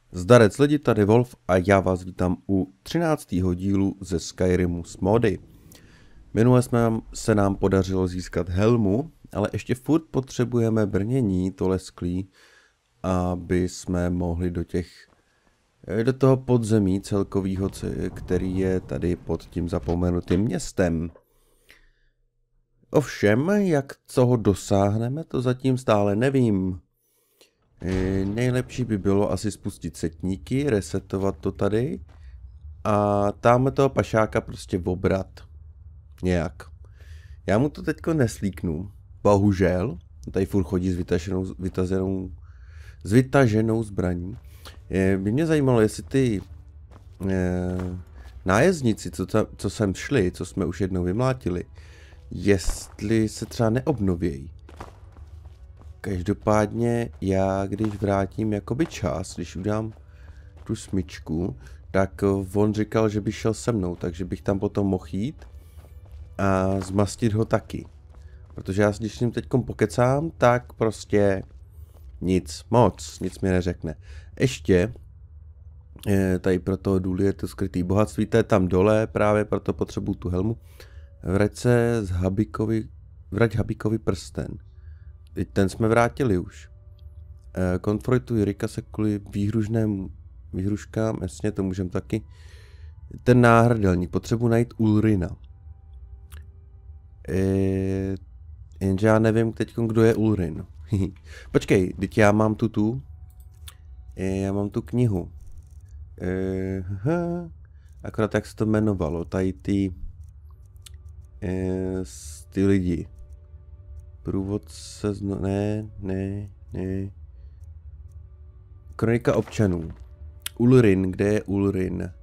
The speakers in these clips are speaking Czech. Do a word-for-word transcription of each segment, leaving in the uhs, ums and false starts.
Zdarec lidi, tady Wolf a já vás vítám u třináctého dílu ze Skyrimu s mody. Minule jsme nám, se nám podařilo získat helmu, ale ještě furt potřebujeme brnění, to lesklý, aby jsme mohli do těch, do toho podzemí celkovýho, který je tady pod tím zapomenutým městem. Ovšem, jak toho dosáhneme, to zatím stále nevím. E, nejlepší by bylo asi spustit setníky, resetovat to tady a tamhle toho pašáka prostě obrat. Nějak. Já mu to teďko neslíknu. Bohužel. Tady furt chodí s vytaženou, vytaženou, s vytaženou zbraní. E, by mě zajímalo, jestli ty e, nájezdníci, co, ta, co sem šli, co jsme už jednou vymlátili, jestli se třeba neobnovějí. Každopádně já, když vrátím jakoby čas, když udám tu smyčku, tak on říkal, že by šel se mnou, takže bych tam potom mohl jít a zmastit ho taky. Protože já, když s ním teďkom pokecám, tak prostě nic moc, nic mi neřekne. Ještě, tady pro toho důli je to skrytý bohatství, to je tam dole, právě proto potřebuju tu helmu. Vrať se z Habikovi, vrať Habikovi prsten. Teď ten jsme vrátili už. E, konfrontuji Rikase kvůli výhružném výhruškám, jasně, to můžeme taky. Ten náhrdelník, potřebuji najít Ulrina. E, jenže já nevím teď, kdo je Ulrin. Počkej, teď já mám tu tu. E, já mám tu knihu. E, ha, akorát jak se to jmenovalo, tady ty, e, ty lidi. Průvodce zno... Ne, ne, ne. Kronika občanů. Ulrin, kde je Ulrin? E,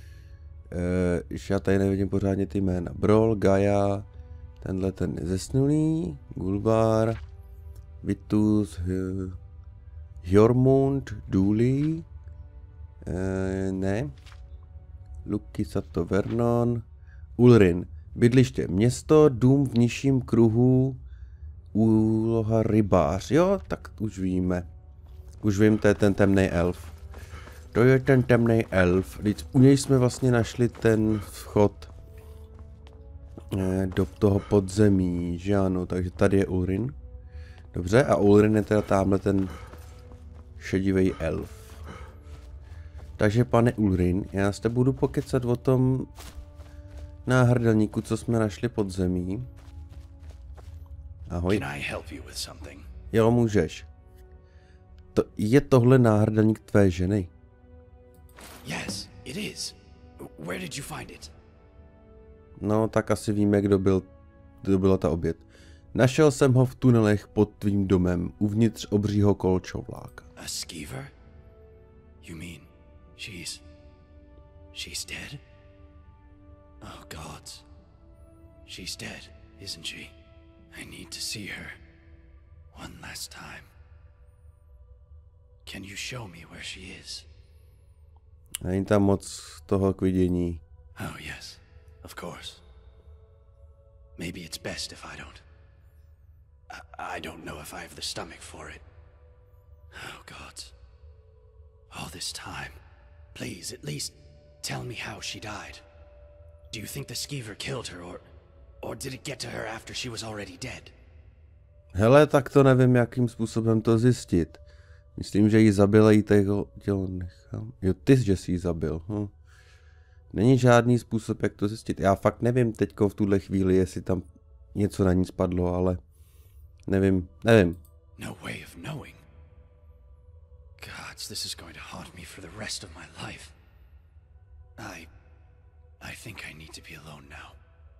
já tady nevidím pořádně ty jména. Brol, Gaia, tenhle ten zesnulý, Gulbar, Vitus, Hjormund, Duli, e, ne. Luky, Sato, Vernon, Ulrin. Bydliště, město, dům v nižším kruhu, úloha rybář, jo, tak už víme. Už vím, to je ten temný elf. To je ten temný elf. U něj jsme vlastně našli ten vchod eh, do toho podzemí, že ano, takže tady je Ulrin. Dobře, a Ulrin je teda tamhle ten šedivý elf. Takže pane Ulrin, já s tebou budu pokecat o tom náhrdelníku, co jsme našli pod zemí. Ahoj. Jo, můžeš. To, je tohle náhrdelník tvé ženy? Yes, it is. Where did you find it? No, tak asi víme, kdo byl, kdo byla ta oběť. Našel jsem ho v tunelech pod tvým domem, uvnitř obřího kolčovláka. A skeever? You mean she's... she's dead? Oh, gods. She's dead, isn't she? I need to see her. One last time. Can you show me where she is? Není tam moc toho k vidění. Oh, yes. Of course. Maybe it's best if I don't. I, I don't know if I have the stomach for it. Oh, gods. All this time. Please, at least tell me how she died. Do you think the skeever killed her, or... or did it get to her after she was already dead? Hele, tak to nevím, jakým způsobem to zjistit. Myslím, že ji zabil a jí toho tělo nechám. Jo, ty, že jsi ji zabil. Hm. Není žádný způsob, jak to zjistit. Já fakt nevím teďko v tuhle chvíli, jestli tam něco na ní spadlo, ale... Nevím, nevím. No way of knowing. Gods, this is going to haunt me for the rest of my life. I... I think I need to be alone now.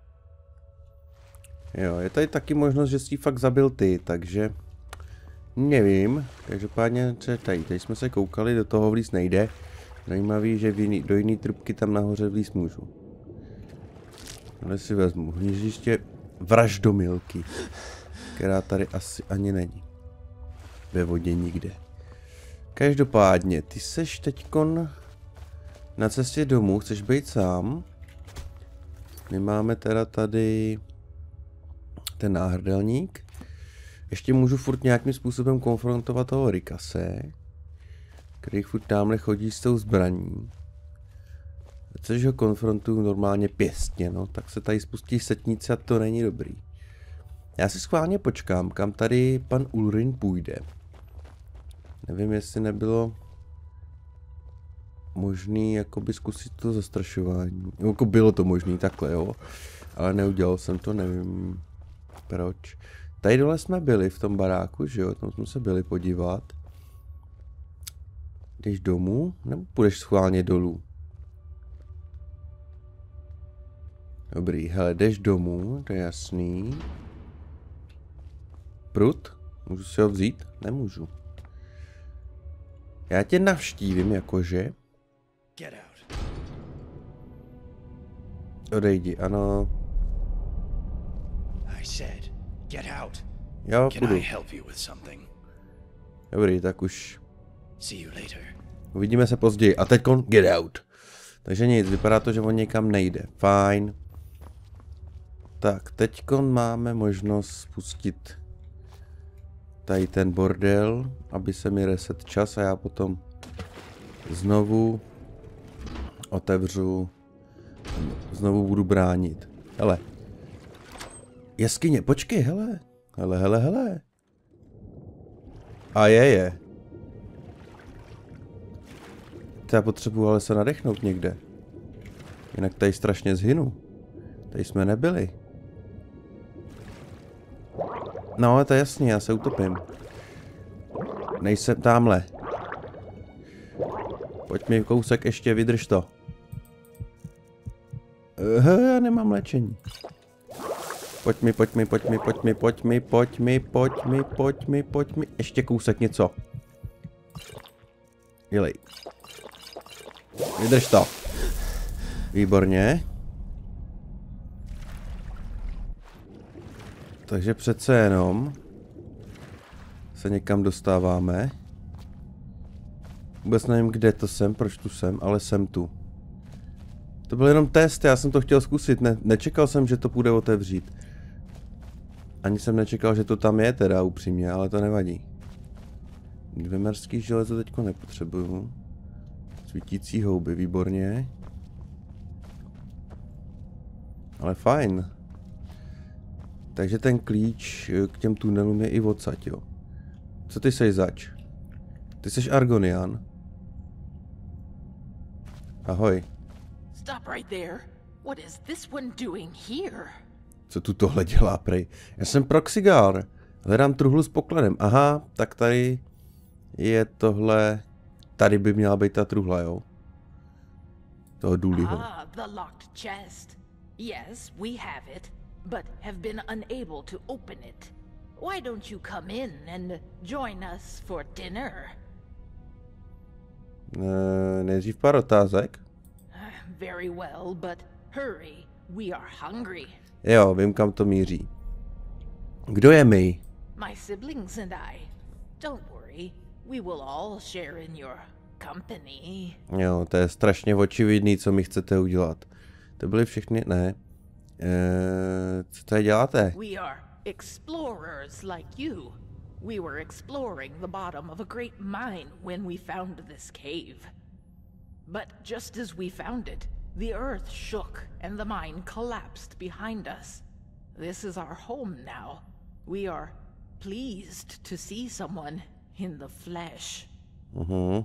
Jo, je tady taky možnost, že jsi fakt zabil ty, takže nevím. Každopádně, co je tady? Teď jsme se koukali, do toho vlíz nejde. Zajímavý, že v jiný, do jiný trubky tam nahoře vlíz můžu. Ale si vezmu hnízdiště vraždomilky, která tady asi ani není. Ve vodě nikde. Každopádně, ty seš teďkon na cestě domů, chceš být sám? My máme teda tady ten náhrdelník. Ještě můžu furt nějakým způsobem konfrontovat toho Rikase. který furt tamhle chodí s tou zbraní. Což ho konfrontuju normálně pěstně, no, tak se tady spustí setnice a to není dobrý. Já si schválně počkám, kam tady pan Ulrin půjde. Nevím, jestli nebylo možný jakoby zkusit to zastrašování. Jako bylo to možný, takhle jo. Ale neudělal jsem to, nevím proč. Tady dole jsme byli v tom baráku, že jo, tam jsme se byli podívat. Jdeš domů, nebo půjdeš schválně dolů? Dobrý, hele, jdeš domů, to je jasný. Prut? Můžu si ho vzít? Nemůžu. Já tě navštívím, jakože. Get out. Odejdi, ano. I said, get out. Já Can půjdu. I help you with something? Dobrý, tak už. See you later. Uvidíme se později. A teďkon get out. Takže nic, vypadá to, že on někam nejde. Fajn. Tak, teďkon máme možnost spustit tady ten bordel, aby se mi reset čas a já potom znovu otevřu, znovu budu bránit. Hele. Jeskyně, počkej, hele. Hele, hele, hele. A je, je. Já potřebuji ale se nadechnout někde. Jinak tady strašně zhynu. Tady jsme nebyli. No, ale to je jasný, já se utopím. Nejsem tamhle. Pojď mi kousek ještě, vydrž to. Uh, já nemám léčení. Pojď mi, pojď mi, pojď mi, pojď mi, pojď mi, pojď mi, pojď mi, pojď mi, pojď mi. Ještě kousek něco. Dělej. Vydrž to. Výborně. Takže přece jenom se někam dostáváme. Vůbec nevím, kde to jsem, proč tu jsem, ale jsem tu. To byl jenom test, já jsem to chtěl zkusit, ne, nečekal jsem, že to půjde otevřít. Ani jsem nečekal, že to tam je teda upřímně, ale to nevadí. Dvěmerský železo teďko nepotřebuju. Svítící houby, výborně. Ale fajn. Takže ten klíč k těm tunelům je i odsaď, jo. Co ty seš zač? Ty seš Argonian. Ahoj. Stop right there. What is this one doing here? Co tu tohle dělá, prej? Já jsem Proxygar. Hledám truhlu s pokladem. Aha, tak tady je tohle. Tady by měla být ta truhla, jo. Toho Dooleyho. Ah, the locked chest. Yes, we have it, but have been unable to open it. Why don't you come in and join us for dinner? Uh, nejdřív pár otázek. Very well, but hurry. We are hungry. Jo, vím, kam to míří. Kdo je my? My siblings and I. Don't worry. We will all share in your company. Jo, to je strašně očividný, co mi chcete udělat. To byly všechny, ne. Eee, co tady děláte? We are explorers like you. We were exploring the bottom of a great mine when we found this cave. But just as we found it, the earth shook and the mine collapsed behind us. This is our home now. We are pleased to see someone in the flesh. Mhm.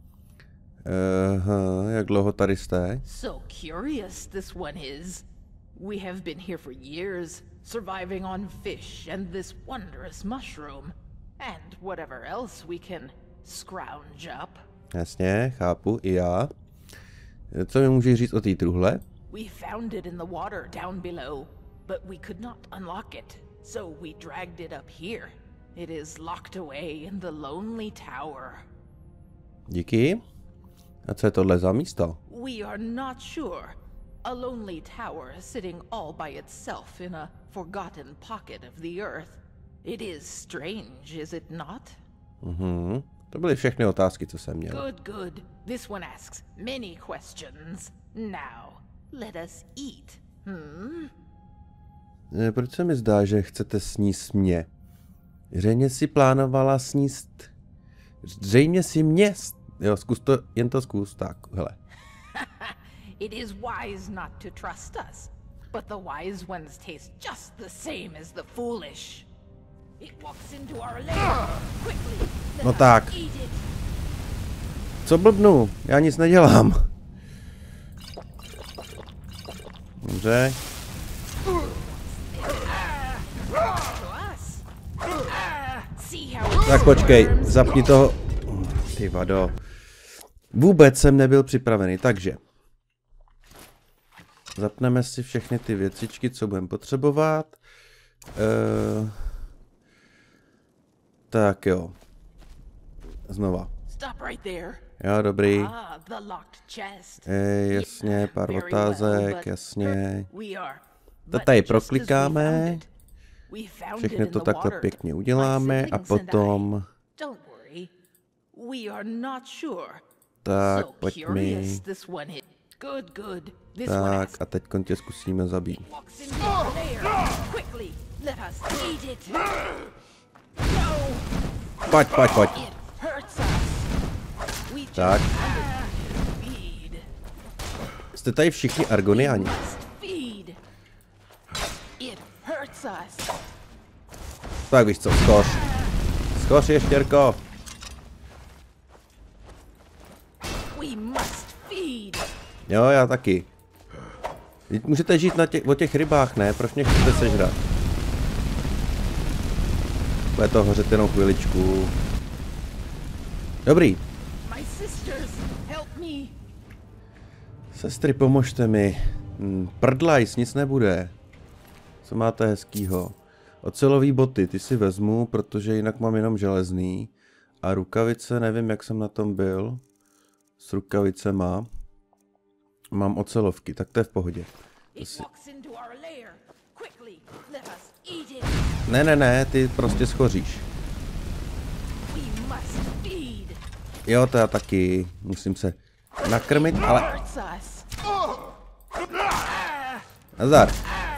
Aha, jak dlouho tady jste? So curious this one is. We have been here for years, surviving on fish and this wondrous mushroom, and whatever else we can scrounge up. Jasně, chápu, i já. Co mi můžeš říct o té truhle? We found it in the water down below, but we could not unlock it, so we dragged it up here. It is locked away in the lonely tower. Díky. A co je tohle za místo? We are not sure. A lonely tower sitting all by itself in a forgotten pocket of the earth. It is strange, is it not? Mhm. To byly všechny otázky, co jsem měl. Good, good. This one asks many questions. Now, let us eat. Hmm? E, proč se mi zdá, že chcete sníst mě? Zřejmě si plánovala sníst... Zřejmě si mě Jo, zkus to, jen to zkus, tak, hele. It is wise not to trust us, but the wise ones taste just the same as the foolish. It walks into our lair. Quickly, let No us tak. eat it. Co blbnu? Já nic nedělám. Dobře. To us. See how Tak počkej, zapni toho. Ty vado. Vůbec jsem nebyl připravený, takže. Zapneme si všechny ty věcičky, co budeme potřebovat. Uh, tak jo. Znova. Stop right there. Jo, dobrý. Ah, the locked chest. E, jasně, pár Very well, otázek, but jasně. we are. To But tady just as we proklikáme. found it, we found Všechny it to in the takhle water. pěkně My uděláme a siblings and I. potom. Don't worry. We are not sure. Tak, So pojď curious mi. this one is. Good, good. This one Tak has a teď tě zkusíme zabít. walks into our lair. Quickly, let us eat it. No, Pojď, pojď, pojď. it hurts us. We just Tak. have to feed. Jste tady všichni Argoniáni. Must feed. It hurts us. Tak víš co, skoř. Skoř, ještěrko. We must feed. Jo, já taky. Vždyť můžete žít na těch, o těch rybách, ne? Proč mě chcete sežrat? Bude to hořet jenom chviličku. Dobrý. My sisters, help me. Sestry, pomožte mi. Hm, prdlajs, nic nebude. Co máte hezkýho? Ocelový boty, ty si vezmu, protože jinak mám jenom železný. A rukavice, nevím, jak jsem na tom byl. S rukavicema. Mám ocelovky, tak to je v pohodě. To It si... walks into our lair. Quickly, let us eat it. Ne, ne, ne, ty prostě schoříš. We must feed. Jo, to já taky. Musím se nakrmit, ale... Hurts us. Nazdar.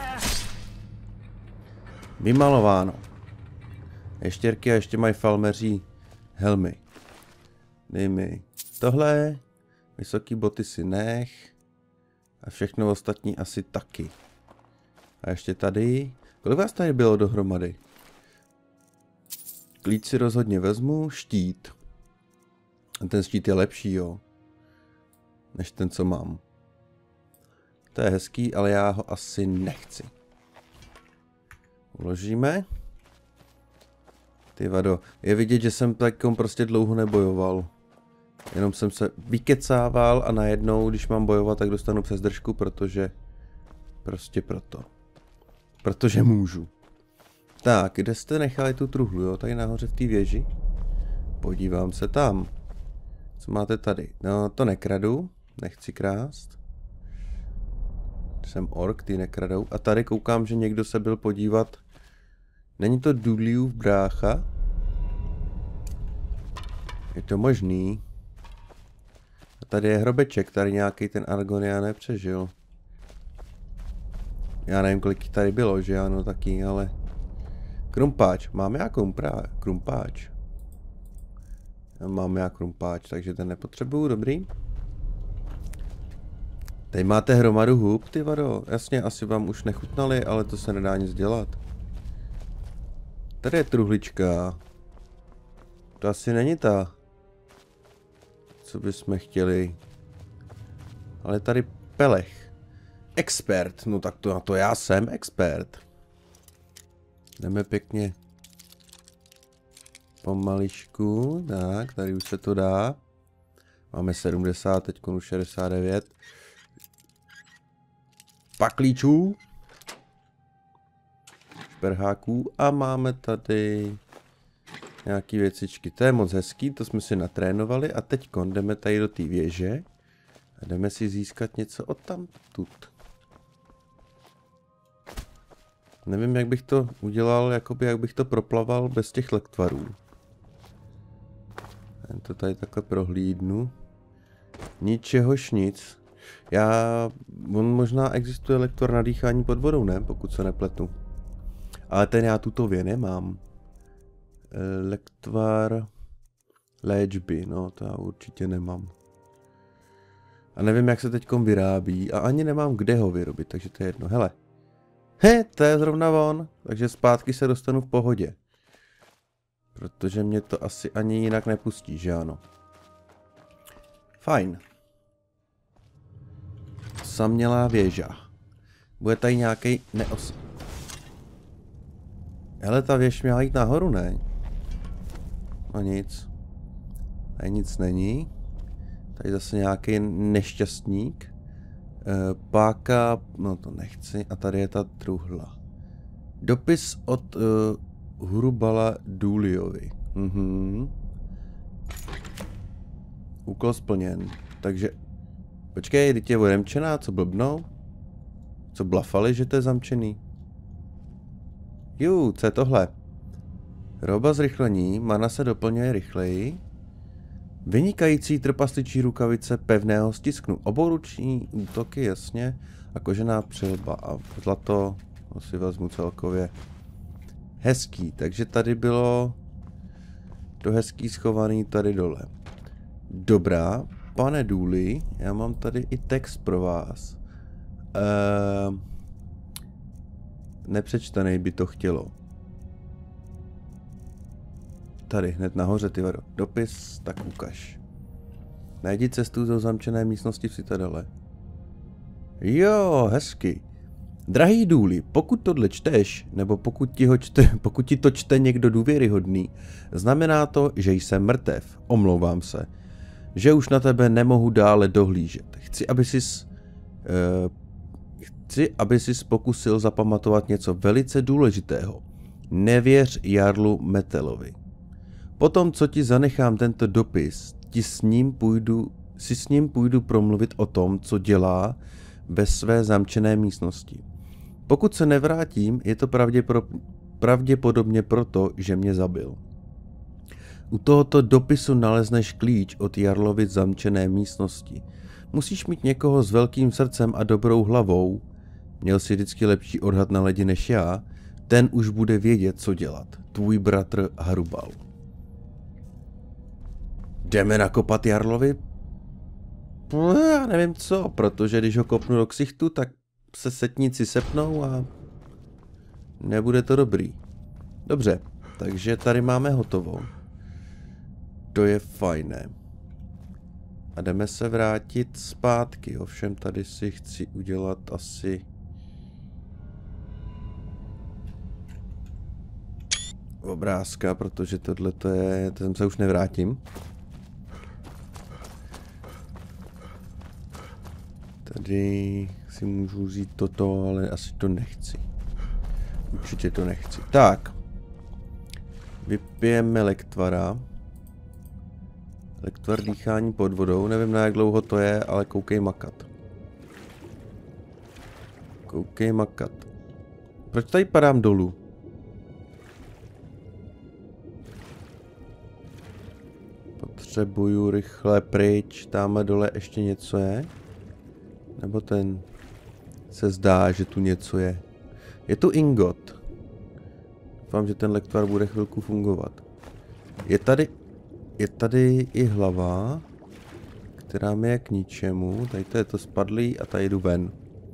Vymalováno. Ještěrky a ještě mají falmeří helmy. Dej mi tohle. Vysoký boty si nech. A všechno ostatní asi taky. A ještě tady. Kolik vás tady bylo dohromady? Klíč si rozhodně vezmu. Štít. A ten štít je lepší, jo. Než ten, co mám. To je hezký, ale já ho asi nechci. Uložíme. Ty vado, je vidět, že jsem takom prostě dlouho nebojoval. Jenom jsem se vykecával a najednou, když mám bojovat, tak dostanu přes držku, protože... Prostě proto. Protože můžu. Tak, kde jste nechali tu truhlu, jo? Tady nahoře v té věži. Podívám se tam. Co máte tady? No, to nekradu. Nechci krást. Jsem ork, ty nekradou. A tady koukám, že někdo se byl podívat. Není to Dudleyův brácha? Je to možný. A tady je hrobeček, tady nějaký ten Argonián nepřežil. Já nevím, kolik tady bylo, že ano, taky, ale... Krumpáč, mám já krumpá... krumpáč. Já mám já krumpáč, takže ten nepotřebuju, dobrý. Tady máte hromadu hub, ty vado. Jasně, asi vám už nechutnali, ale to se nedá nic dělat. Tady je truhlička. To asi není ta, co bychom chtěli. Ale tady pelech. Expert, no tak to na to já jsem expert. Jdeme pěkně pomaličku, tak, tady už se to dá. Máme sedmdesát, teď už šedesát devět. Paklíčů. Šperháků a máme tady nějaký věcičky. To je moc hezký, to jsme si natrénovali a teď jdeme tady do té věže a jdeme si získat něco odtamtud. Nevím, jak bych to udělal, jakoby jak bych to proplaval bez těch lektvarů. Jen to tady takhle prohlídnu. Ničehož nic. Já... On možná existuje lektvar na dýchání pod vodou, ne? Pokud se nepletu. Ale ten já tutově nemám. Lektvar... Léčby, no to já určitě nemám. A nevím, jak se teďkom vyrábí a ani nemám kde ho vyrobit, takže to je jedno. Hele. He, to je zrovna on, takže zpátky se dostanu v pohodě. Protože mě to asi ani jinak nepustí, že ano. Fajn. Samělá věža. Bude tady nějaký neos... Hele, ta věž měla jít nahoru, ne? No nic. Tady nic není. Tady zase nějaký nešťastník. E, páka, no to nechci. A tady je ta truhla. Dopis od uh, Hurubala Duliovi. Mhm. Úkol splněn. Takže... Počkej, teď je odemčená, co blbnou? Co blafali, že to je zamčený? Jú, co je tohle? Roba zrychlení, mana se doplňuje rychleji. Vynikající trpasličí rukavice pevného stisknu. Obouruční útoky, jasně. A kožená přilba. A zlato, to si vezmu celkově. Hezký, takže tady bylo to hezký schovaný tady dole. Dobrá, pane Dooley, já mám tady i text pro vás. Ehm, nepřečtenej by to chtělo. Tady, hned nahoře, ty vado. Dopis, tak ukaž. Najdi cestu do zamčené místnosti v Citadele. Jo, hezky. Drahý Dooley, pokud tohle čteš, nebo pokud ti, ho čte, pokud ti to čte někdo důvěryhodný, znamená to, že jsem mrtev. Omlouvám se. Že už na tebe nemohu dále dohlížet. Chci, aby sis... Uh, chci, aby sis pokusil zapamatovat něco velice důležitého. Nevěř Jarlu Metelovi. Potom, co ti zanechám tento dopis, ti s ním půjdu, si s ním půjdu promluvit o tom, co dělá ve své zamčené místnosti. Pokud se nevrátím, je to pravděpodobně proto, že mě zabil. U tohoto dopisu nalezneš klíč od Jarlovy zamčené místnosti. Musíš mít někoho s velkým srdcem a dobrou hlavou, měl si vždycky lepší odhad na ledi než já, ten už bude vědět, co dělat. Tvůj bratr Harubal. Jdeme nakopat Jarlovi? Já nevím co, protože když ho kopnu do ksichtu, tak se setníci sepnou a nebude to dobrý. Dobře, takže tady máme hotovo. To je fajné. A jdeme se vrátit zpátky, ovšem tady si chci udělat asi... obrázka, protože tohle to je... Tam se už nevrátím. Tady si můžu vzít toto, ale asi to nechci. Určitě to nechci. Tak. Vypijeme lektvara. Lektvar dýchání pod vodou. Nevím, na jak dlouho to je, ale koukej makat. Koukej makat. Proč tady padám dolů? Potřebuju rychle pryč. Tamhle dole ještě něco je. Nebo ten se zdá, že tu něco je. Je tu ingot. Doufám, že ten lektvar bude chvilku fungovat. Je tady, je tady i hlava, která mi je k ničemu. Tady to je to spadlý a tady jdu ven.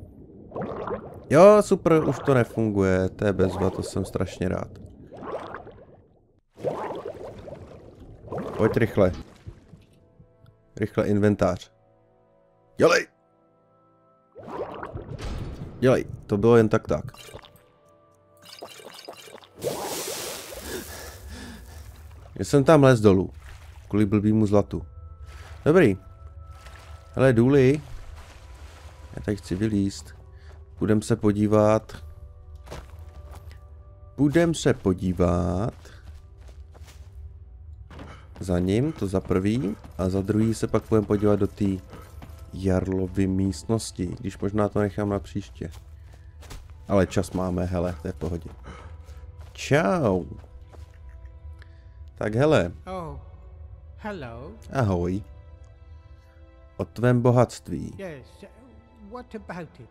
Jo, super, už to nefunguje. To je bezva, to jsem strašně rád. Pojď rychle. Rychle inventář. Dělej! Dělej, to bylo jen tak tak. Já jsem tam les dolů. Kvůli blbýmu zlatu. Dobrý. Hele, Dooley. Já tady chci vylízt. Budem se podívat. Budem se podívat. Za ním, to za prvý. A za druhý se pak budem podívat do té Jarlovy místnosti. Když možná to nechám na příště. Ale čas máme, hele, to je v pohodě. Čau. Tak hele. Oh, hello. Ahoj. O tvém bohatství. Yes, what about it?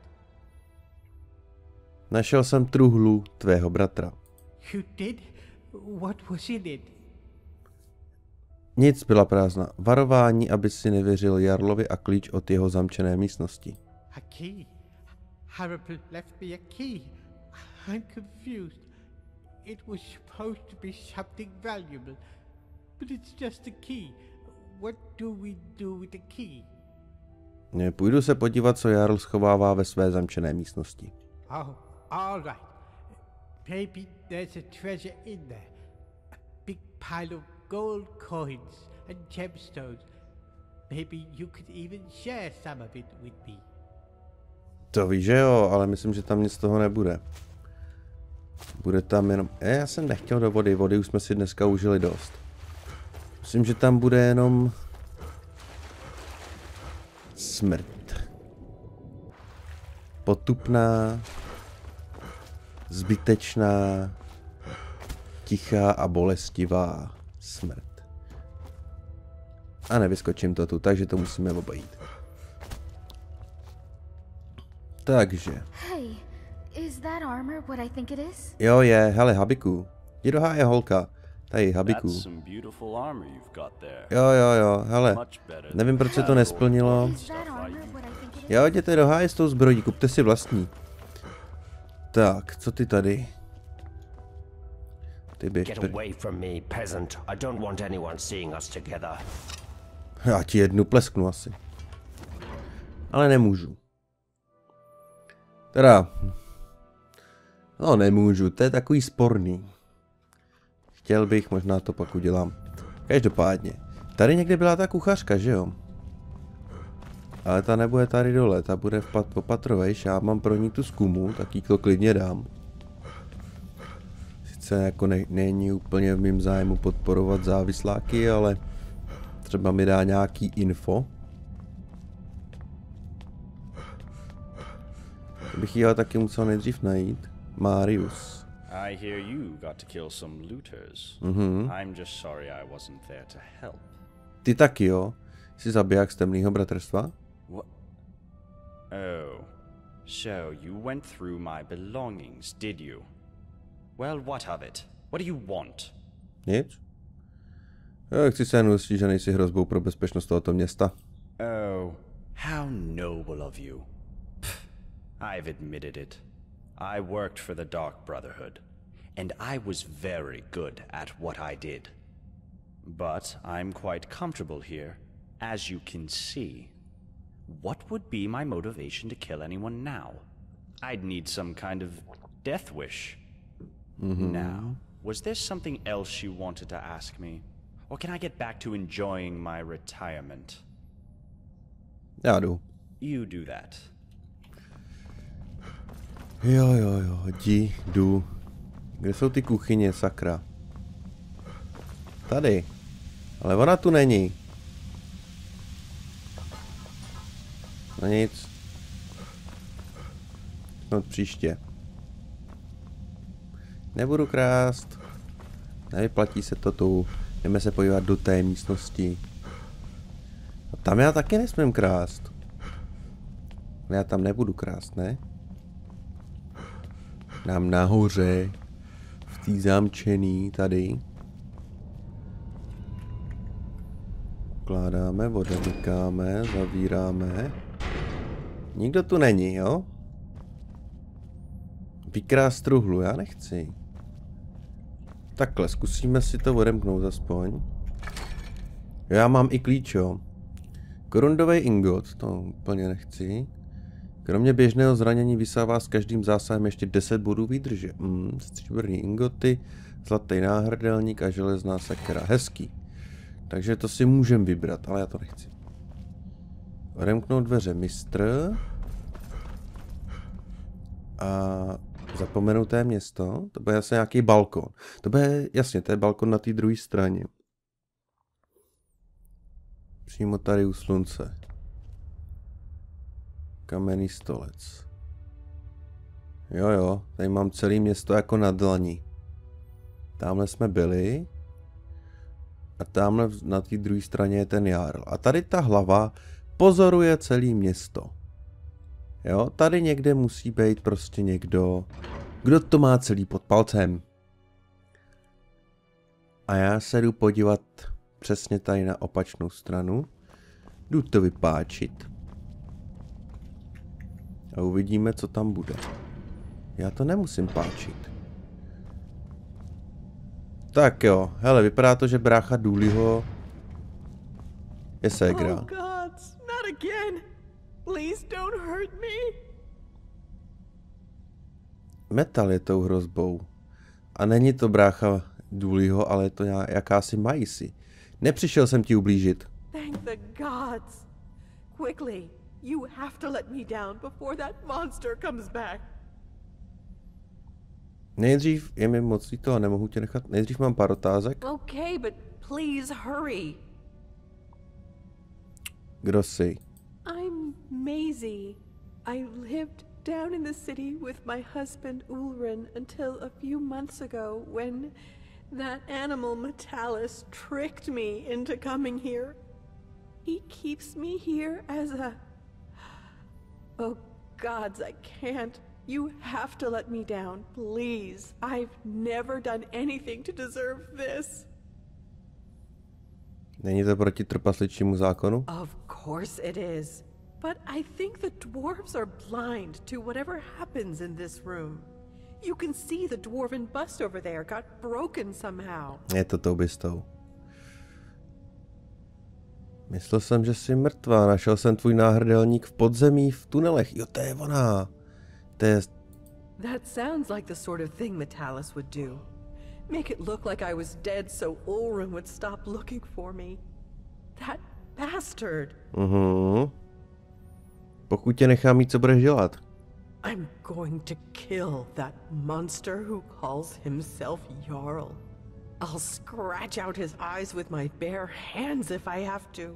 Našel jsem truhlu tvého bratra. You did? What was in it? Nic, byla prázdná. Varování, aby si nevěřil Jarlovi a klíč od jeho zamčené místnosti. A key. Harrowpl left me a key. I'm confused. It was supposed to be something valuable, but it's just a key. What do we do with the key? Ne, půjdu se podívat, co Jarl schovává ve své zamčené místnosti. Oh, all right. Maybe there's a treasure in there. A big pile of gold coins and gemstones. Maybe you could even share some of it with me. To víš, že jo, ale myslím, že tam nic z toho nebude. Bude tam jenom... E, já jsem nechtěl do vody, vody už jsme si dneska užili dost. Myslím, že tam bude jenom... smrt. Potupná, zbytečná, tichá a bolestivá smrt. A nevyskočím to tu, takže to musíme obejít. Takže. Hey, is that armor what I think it is? Jo je, hele, Habiku. Jidohá je holka. Tady, Habiku. Jo, jo, jo, hele. Nevím, proč se to nesplnilo. Jo, jděte do háje s tou zbrojí, kupte si vlastní. Tak, co ty tady? Ty běž. Já ti jednu plesknu asi. Ale nemůžu. Teda. No nemůžu, to je takový sporný. Chtěl bych, možná to pak udělám. Každopádně. Tady někde byla ta kuchařka, že jo? Ale ta nebude tady dole, ta bude v pat opatrovejš, já mám pro ní tu skumu, tak jí to klidně dám. Sice jako ne není úplně v mým zájmu podporovat závisláky, ale třeba mi dá nějaký info. To bych jí ale taky musel nejdřív najít. Marius. I hear you got to kill some looters. Mm-hmm. I'm just sorry I wasn't there to help. Ty taky jo? Jsi zabiják z temného bratrstva? What? Oh. So you went through my belongings, did you? Well, what of it? What do you want? Nic? Jo, chci se jen ujistit, že nejsi hrozbou pro bezpečnost tohoto města. Oh, how noble of you. Pff, I've admitted it. I worked for the Dark Brotherhood, and I was very good at what I did. But I'm quite comfortable here, as you can see. What would be my motivation to kill anyone now? I'd need some kind of death wish. Mm-hmm. Now, was there something else you wanted to ask me? Or can I get back to enjoying my retirement? Já jdu. You do that. Jo, jo, jo, jdi, jdu. Kde jsou ty kuchyně, sakra? Tady. Ale ona tu není. No nic. No příště. Nebudu krást. Nevyplatí se to tu. Jdeme se podívat do té místnosti. A tam já taky nesmím krást. Já tam nebudu krást, ne? Nám nahoře. V té zamčený tady. Ukládáme, odemykáme, zavíráme. Nikdo tu není, jo? Vykrást truhlu, já nechci. Takhle, zkusíme si to odemknout aspoň. Já mám i klíč, jo. Korundový ingot, to úplně nechci. Kromě běžného zranění vysává s každým zásahem ještě deset bodů výdrže. Mm, stříbrný ingoty, zlatý náhrdelník a železná sekera. Hezký. Takže to si můžem vybrat, ale já to nechci. Odemknout dveře mistr. A zapomenuté město. To bude asi nějaký balkon. To bude, jasně, to je balkon na té druhé straně. Přímo tady u slunce. Kamenný stolec. Jo jo, tady mám celé město jako na dlani. Tamhle jsme byli. A tamhle na té druhé straně je ten jarl. A tady ta hlava pozoruje celé město. Jo, tady někde musí být prostě někdo, kdo to má celý pod palcem. A já se jdu podívat přesně tady na opačnou stranu. Jdu to vypáčit. A uvidíme, co tam bude. Já to nemusím páčit. Tak jo, hele, vypadá to, že brácha Dooleyho je ségra. Oh gods, not again. Please don't hurt me. Metal je tou hrozbou. A není to brácha Dooleyho, ale je to jakási Maisy. Nepřišel jsem ti ublížit. Thank the gods. Quickly, you have to let me down before that monster comes back. Nejdřív je mi moc líto a nemohu tě nechat. Nejdřív mám pár otázek. Okay, but please hurry. Kdo jsi? I'm Maisie. I lived down in the city with my husband Ulrin until a few months ago when that animal Metalis tricked me into coming here. He keeps me here as a... Oh gods, I can't. You have to let me down, please. I've never done anything to deserve this. Není to proti trpasličímu zákonu? Of course it is. But I think the dwarves are blind to whatever happens in this room. You can see the dwarven bust over there got broken somehow. Je to tou bystou. Myslel jsem, že jsi mrtvá. Našel jsem tvůj náhrdelník v podzemí v tunelech. Jo, to je ona. To je... That sounds like the sort of thing Metalis would do. Make it look like I was dead so Ulrin would stop looking for me. That bastard. Mhm. Pokud tě nechám mít, co budeš dělat? I'm going to kill that monster who calls himself Jarl. I'll scratch out his eyes with my bare hands if I have to.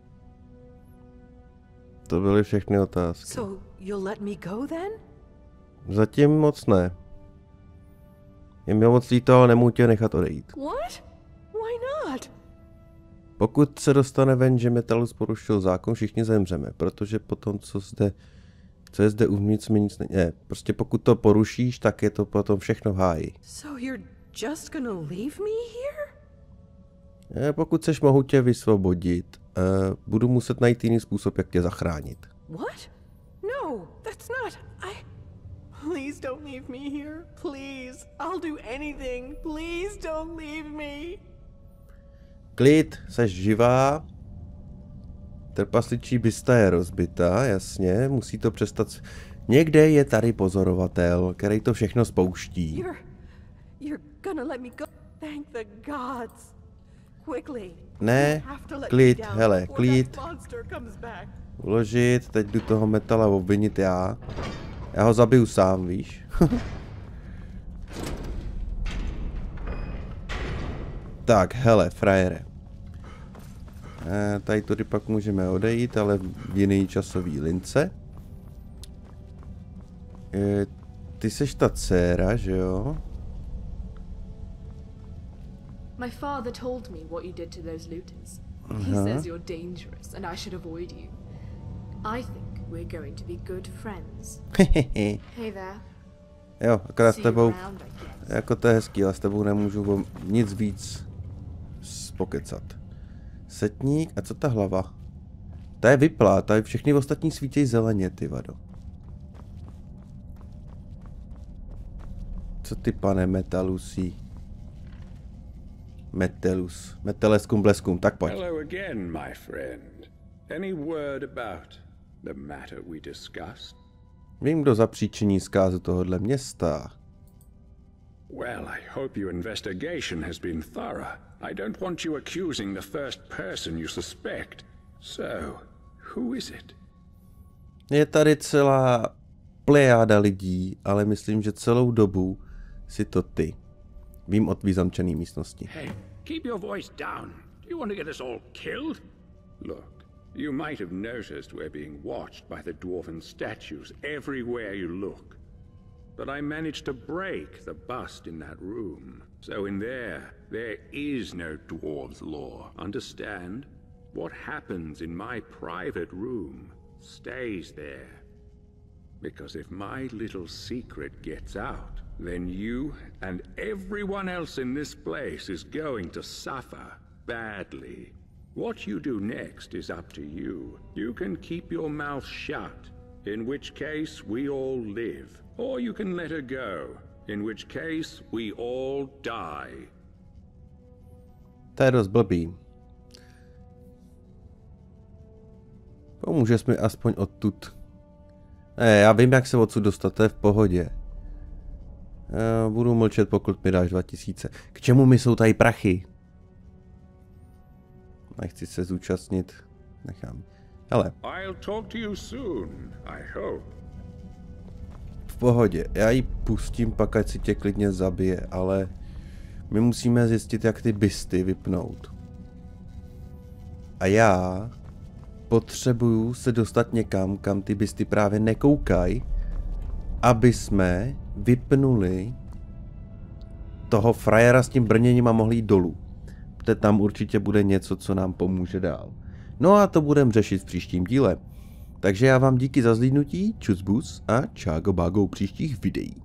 To byly všechny otázky. So, you'll let me go then? Zatím moc ne. Je mi moc líto, ale nemůžu tě nechat odejít. What? Why not? Pokud se dostane ven, že Metalus porušil zákon, všichni zemřeme, protože potom, co zde, co je zde uvnitř, mi nic ne... ne. Prostě pokud to porušíš, tak je to potom všechno v háji. So you're just gonna leave me here? Ne, pokud seš, mohu tě vysvobodit. E, budu muset najít jiný způsob, jak tě zachránit. What? No, that's not... I... Please don't leave me here. Please. I'll do anything. Please don't leave me. Klid, seš živá. Trpasličí bysta je rozbitá, jasně, musí to přestat. Někde je tady pozorovatel, který to všechno spouští. You're... You're gonna let me go. Thank the gods. Quickly. Ne, klid, hele, klid. Uložit, teď jdu toho Metala obvinit já. Já ho zabiju sám, víš. Tak, hele, frajere. E, tady tudy pak můžeme odejít, ale v jiný časový lince. E, ty seš ta dcéra, že jo? My father told me what you did to those looters. He Uh-huh. says you're dangerous and I should avoid you. I think we're going to be good friends. Hey there. Jo, akorát s See you tebou, around, I guess. jako to je hezký, ale s tebou nemůžu o nic víc pokecat. Setník, a co ta hlava? Ta je vyplá, tady všechny ostatní svítí zeleně, ty vado. Co ty, pane Metalusí? Metalus. Meteleskum bleskum, tak pojď. Hello again, my friend. Any word about the matter we discussed? Vím, kdo zapříčiní zkázu tohohle města. Well, I hope your investigation has been thorough. I don't want you accusing the first person you suspect. So, who is it? Je tady celá plejáda lidí, ale myslím, že celou dobu si to ty. Vím o tvý zamčený místnosti. Hey, keep your voice down. Do you want to get us all killed? Look, you might have noticed we're being watched by the dwarven statues everywhere you look. But I managed to break the bust in that room. So in there, there is no dwarves' law, understand? What happens in my private room stays there. Because if my little secret gets out, then you and everyone else in this place is going to suffer. badly. What you do next is up to you. You can keep your mouth shut, in which case we all live. Or you can let her go, in which case we all die. To je dost blbý. Pomůžeš mi aspoň odtud. Ne, já vím, jak se odsud dostat, to je v pohodě. Já budu mlčet, pokud mi dáš dva tisíce. K čemu mi jsou tady prachy? Nechci se zúčastnit. Nechám. Hele. I'll talk to you soon, I hope. V pohodě. Já ji pustím, pak ať si tě klidně zabije, ale my musíme zjistit, jak ty bysty vypnout. A já potřebuju se dostat někam, kam ty bysty právě nekoukají, aby jsme vypnuli toho frajera s tím brněním a mohli jít dolů. Protože tam určitě bude něco, co nám pomůže dál. No a to budeme řešit v příštím díle. Takže já vám díky za zhlídnutí, čus bus a čágo bágo příštích videí.